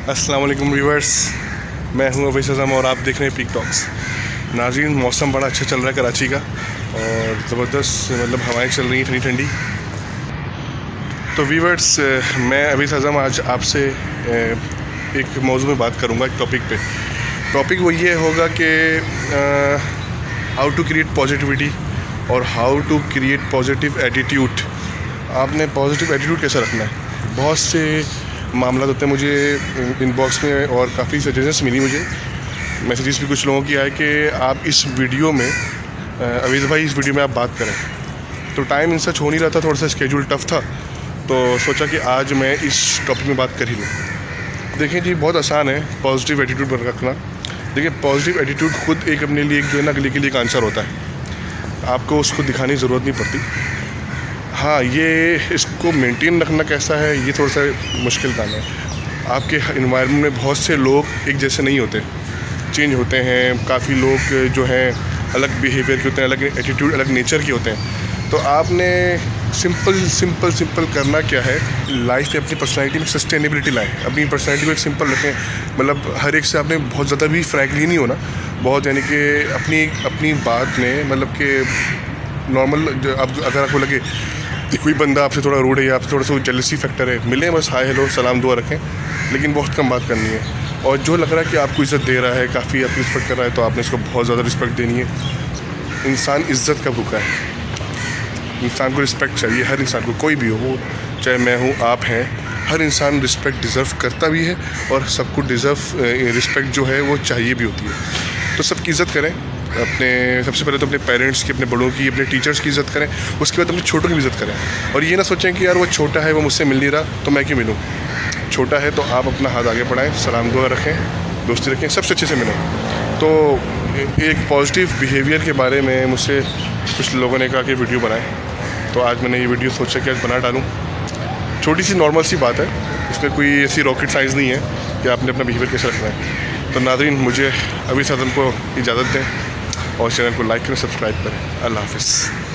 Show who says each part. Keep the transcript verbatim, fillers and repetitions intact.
Speaker 1: अस्सलाम वालेकुम व्यूअर्स, मैं हूं अवैस आज़म और आप देख रहे हैं पीक टॉक्स। नाज़रीन, मौसम बड़ा अच्छा चल रहा है कराची का और ज़बरदस्त मतलब हवाएं चल रही हैं ठंडी ठंडी। तो व्यूअर्स, मैं अवैस आज़म आज आपसे एक मौजू में बात करूंगा, एक टॉपिक पे। टॉपिक वो ये होगा कि हाउ टू क्रिएट पॉजिटिविटी और how to create positive attitude. आपने पॉजिटिव एटीट्यूड कैसे रखना है। बहुत से मामला होते हैं मुझे इनबॉक्स में और काफ़ी सजेशंस मिली मुझे, मैसेजेस भी कुछ लोगों की आए कि आप इस वीडियो में अवैस भाई इस वीडियो में आप बात करें। तो टाइम इन सच हो नहीं रहा था, थोड़ा सा स्केड्यूल टफ था, तो सोचा कि आज मैं इस टॉपिक में बात कर ही लूँ। देखिए जी, बहुत आसान है पॉजिटिव एटीट्यूड बन रखना। देखिए, पॉजिटिव एटीट्यूड खुद एक अपने लिए एक जो है ना अगले के लिए एक आंसर होता है, आपको उसको दिखाने की ज़रूरत नहीं पड़ती। हाँ, ये इसको मेंटेन रखना कैसा है, ये थोड़ा सा मुश्किल काम है। आपके इन्वायरमेंट में बहुत से लोग एक जैसे नहीं होते, चेंज होते हैं। काफ़ी लोग जो हैं अलग बिहेवियर के होते हैं, अलग एटीट्यूड, अलग नेचर के होते हैं। तो आपने सिंपल सिंपल सिंपल करना क्या है, लाइफ में अपनी पर्सनैलिटी में सस्टेनेबिलिटी लाएँ। अपनी पर्सनैलिटी को एक सिंपल रखें, मतलब हर एक से आपने बहुत ज़्यादा भी फ्रैंकली नहीं होना, बहुत यानी कि अपनी अपनी बात में मतलब कि नॉर्मल। अब अगर आपको लगे कि कोई बंदा आपसे थोड़ा रूड है या आपसे थोड़ा सा जेलसी फैक्टर है, मिले बस हाय हेलो सलाम दुआ रखें, लेकिन बहुत कम बात करनी है। और जो लग रहा है कि आपको इज़्ज़त दे रहा है, काफ़ी आपकी रिस्पेक्ट कर रहा है, तो आपने इसको बहुत ज़्यादा रिस्पेक्ट देनी है। इंसान इज़्ज़त का भूखा है, इंसान को रिस्पेक्ट चाहिए। हर इंसान को, कोई भी हो, वो चाहे मैं हूँ आप हैं, हर इंसान रिस्पेक्ट डिज़र्व करता भी है और सबको डिज़र्व रिस्पेक्ट जो है वो चाहिए भी होती है। तो सबकी इज़्ज़त करें, अपने सबसे पहले तो अपने पेरेंट्स की, अपने बड़ों की, अपने टीचर्स की इज़्ज़त करें, उसके बाद अपने छोटों की इज़्ज़त करें। और ये ना सोचें कि यार वो छोटा है, वो मुझसे मिल नहीं रहा तो मैं क्यों मिलूँ। छोटा है तो आप अपना हाथ आगे बढ़ाएं, सलाम दुआ रखें, दोस्ती रखें, सबसे अच्छे से मिलें। तो एक पॉजिटिव बिहेवियर के बारे में मुझसे कुछ लोगों ने कहा कि वीडियो बनाएं, तो आज मैंने ये वीडियो सोचा कि आज बना डालूँ। छोटी सी नॉर्मल सी बात है, इसमें कोई ऐसी रॉकेट साइंस नहीं है कि आपने अपना बिहेवियर कैसे रखना है। तो नाज़रीन, मुझे अवैस आज़म को इजाज़त दें और चैनल को लाइक करें, सब्सक्राइब करें। अल्लाह हाफ़िज़।